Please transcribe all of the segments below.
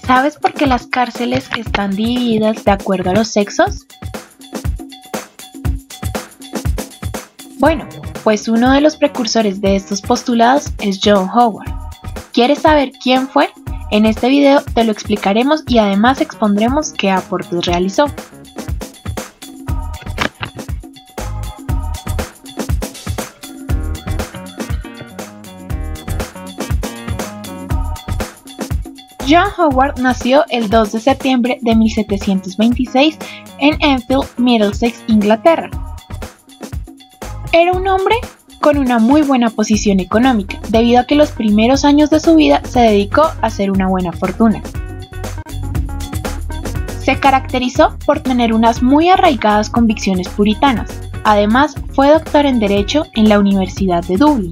¿Sabes por qué las cárceles están divididas de acuerdo a los sexos? Bueno, pues uno de los precursores de estos postulados es John Howard. ¿Quieres saber quién fue? En este video te lo explicaremos y además expondremos qué aportes realizó. John Howard nació el 2 de septiembre de 1726 en Enfield, Middlesex, Inglaterra. Era un hombre con una muy buena posición económica, debido a que los primeros años de su vida se dedicó a hacer una buena fortuna. Se caracterizó por tener unas muy arraigadas convicciones puritanas. Además, fue doctor en Derecho en la Universidad de Dublín.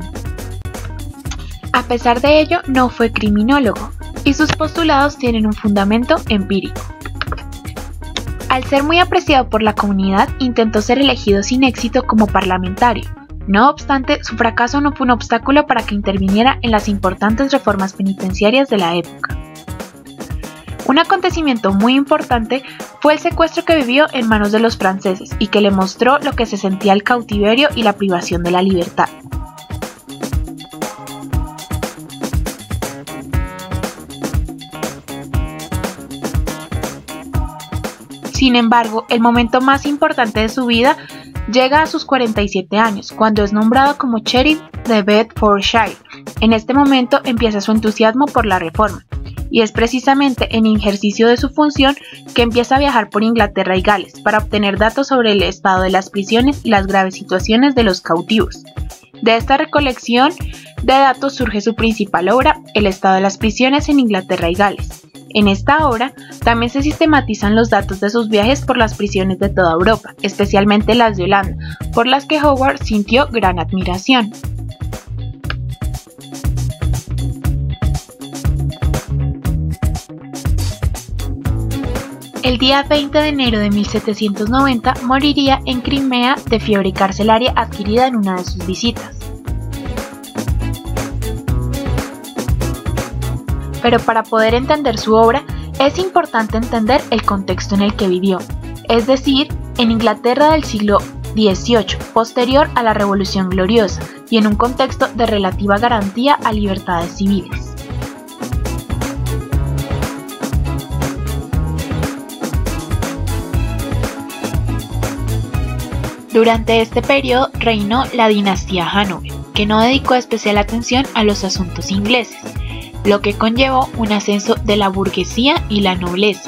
A pesar de ello, no fue criminólogo, y sus postulados tienen un fundamento empírico. Al ser muy apreciado por la comunidad, intentó ser elegido sin éxito como parlamentario. No obstante, su fracaso no fue un obstáculo para que interviniera en las importantes reformas penitenciarias de la época. Un acontecimiento muy importante fue el secuestro que vivió en manos de los franceses y que le mostró lo que se sentía el cautiverio y la privación de la libertad. Sin embargo, el momento más importante de su vida llega a sus 47 años, cuando es nombrado como sheriff de Bedfordshire. En este momento empieza su entusiasmo por la reforma, y es precisamente en ejercicio de su función que empieza a viajar por Inglaterra y Gales para obtener datos sobre el estado de las prisiones y las graves situaciones de los cautivos. De esta recolección de datos surge su principal obra, El estado de las prisiones en Inglaterra y Gales. En esta obra también se sistematizan los datos de sus viajes por las prisiones de toda Europa, especialmente las de Holanda, por las que Howard sintió gran admiración. El día 20 de enero de 1790 moriría en Crimea de fiebre carcelaria adquirida en una de sus visitas. Pero para poder entender su obra, es importante entender el contexto en el que vivió, es decir, en Inglaterra del siglo XVIII, posterior a la Revolución Gloriosa, y en un contexto de relativa garantía a libertades civiles. Durante este periodo reinó la dinastía Hanover, que no dedicó especial atención a los asuntos ingleses, lo que conllevó un ascenso de la burguesía y la nobleza.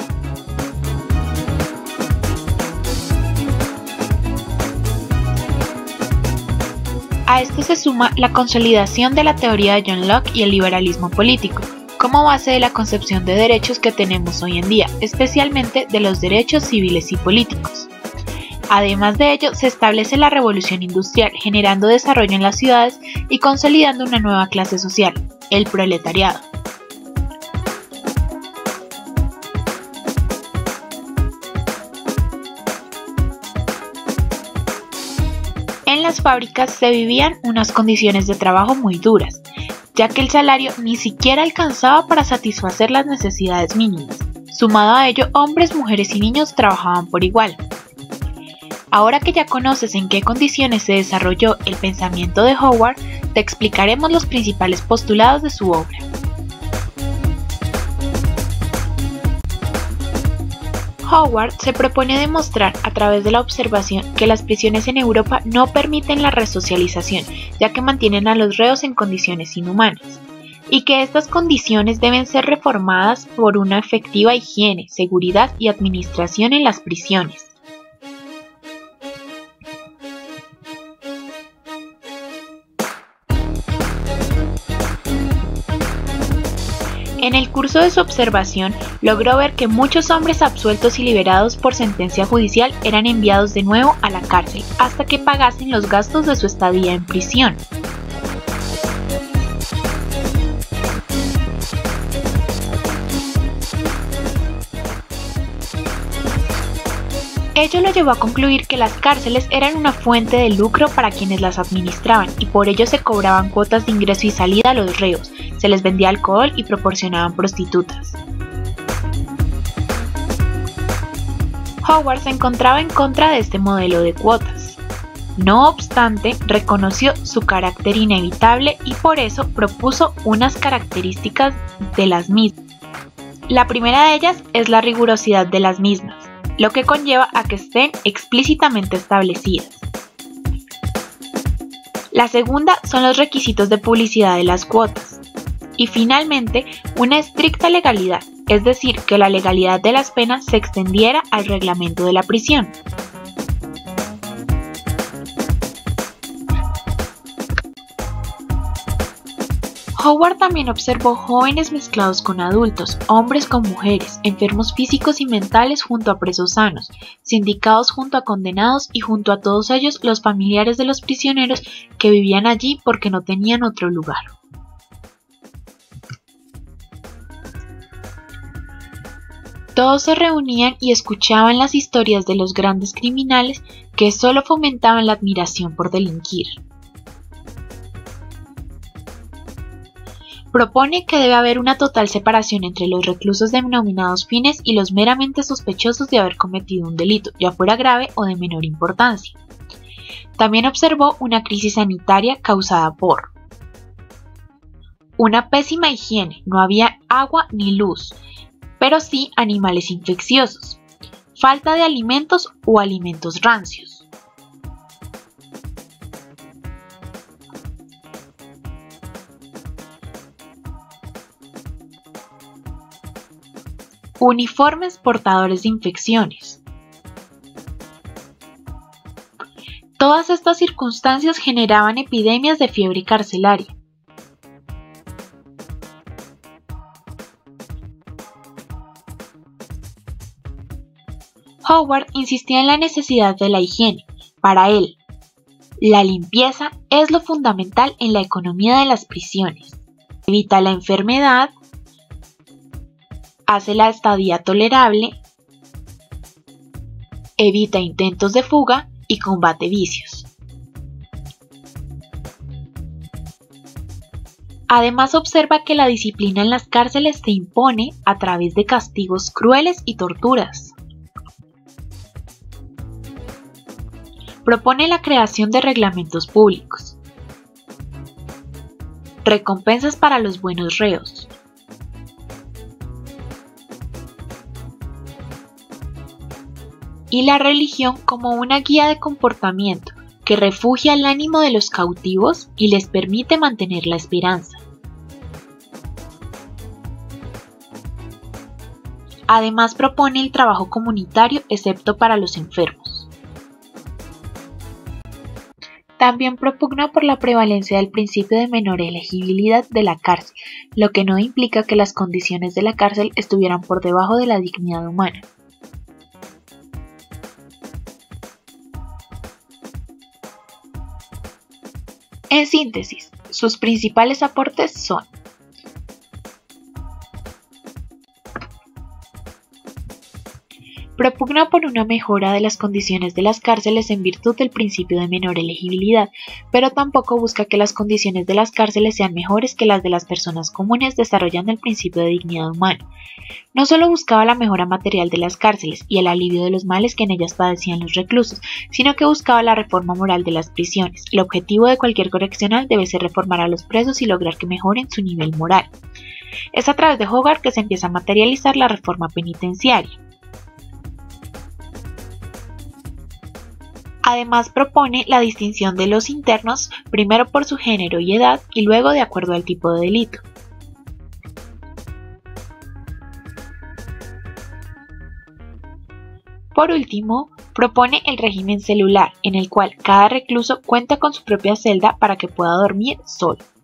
A esto se suma la consolidación de la teoría de John Locke y el liberalismo político, como base de la concepción de derechos que tenemos hoy en día, especialmente de los derechos civiles y políticos. Además de ello, se establece la revolución industrial, generando desarrollo en las ciudades y consolidando una nueva clase social, el proletariado. En las fábricas se vivían unas condiciones de trabajo muy duras, ya que el salario ni siquiera alcanzaba para satisfacer las necesidades mínimas. Sumado a ello, hombres, mujeres y niños trabajaban por igual. Ahora que ya conoces en qué condiciones se desarrolló el pensamiento de Howard, te explicaremos los principales postulados de su obra. Howard se propone demostrar a través de la observación que las prisiones en Europa no permiten la resocialización, ya que mantienen a los reos en condiciones inhumanas, y que estas condiciones deben ser reformadas por una efectiva higiene, seguridad y administración en las prisiones. En el curso de su observación, logró ver que muchos hombres absueltos y liberados por sentencia judicial eran enviados de nuevo a la cárcel hasta que pagasen los gastos de su estadía en prisión. Ello lo llevó a concluir que las cárceles eran una fuente de lucro para quienes las administraban y por ello se cobraban cuotas de ingreso y salida a los reos, se les vendía alcohol y proporcionaban prostitutas. Howard se encontraba en contra de este modelo de cuotas. No obstante, reconoció su carácter inevitable y por eso propuso unas características de las mismas. La primera de ellas es la rigurosidad de las mismas, lo que conlleva a que estén explícitamente establecidas. La segunda son los requisitos de publicidad de las cuotas. Y finalmente, una estricta legalidad, es decir, que la legalidad de las penas se extendiera al reglamento de la prisión. Howard también observó jóvenes mezclados con adultos, hombres con mujeres, enfermos físicos y mentales junto a presos sanos, sindicados junto a condenados y junto a todos ellos los familiares de los prisioneros que vivían allí porque no tenían otro lugar. Todos se reunían y escuchaban las historias de los grandes criminales que solo fomentaban la admiración por delinquir. Propone que debe haber una total separación entre los reclusos denominados fines y los meramente sospechosos de haber cometido un delito, ya fuera grave o de menor importancia. También observó una crisis sanitaria causada por una pésima higiene, no había agua ni luz, pero sí animales infecciosos, falta de alimentos o alimentos rancios. Uniformes portadores de infecciones. Todas estas circunstancias generaban epidemias de fiebre carcelaria. Howard insistía en la necesidad de la higiene. Para él, la limpieza es lo fundamental en la economía de las prisiones. Evita la enfermedad, hace la estadía tolerable, evita intentos de fuga y combate vicios. Además observa que la disciplina en las cárceles se impone a través de castigos crueles y torturas. Propone la creación de reglamentos públicos, recompensas para los buenos reos, y la religión como una guía de comportamiento que refugia el ánimo de los cautivos y les permite mantener la esperanza. Además propone el trabajo comunitario excepto para los enfermos. También propugna por la prevalencia del principio de menor elegibilidad de la cárcel, lo que no implica que las condiciones de la cárcel estuvieran por debajo de la dignidad humana. En síntesis, sus principales aportes son: propugna por una mejora de las condiciones de las cárceles en virtud del principio de menor elegibilidad, pero tampoco busca que las condiciones de las cárceles sean mejores que las de las personas comunes, desarrollando el principio de dignidad humana. No solo buscaba la mejora material de las cárceles y el alivio de los males que en ellas padecían los reclusos, sino que buscaba la reforma moral de las prisiones. El objetivo de cualquier correccional debe ser reformar a los presos y lograr que mejoren su nivel moral. Es a través de Howard que se empieza a materializar la reforma penitenciaria. Además propone la distinción de los internos, primero por su género y edad y luego de acuerdo al tipo de delito. Por último, propone el régimen celular, en el cual cada recluso cuenta con su propia celda para que pueda dormir solo.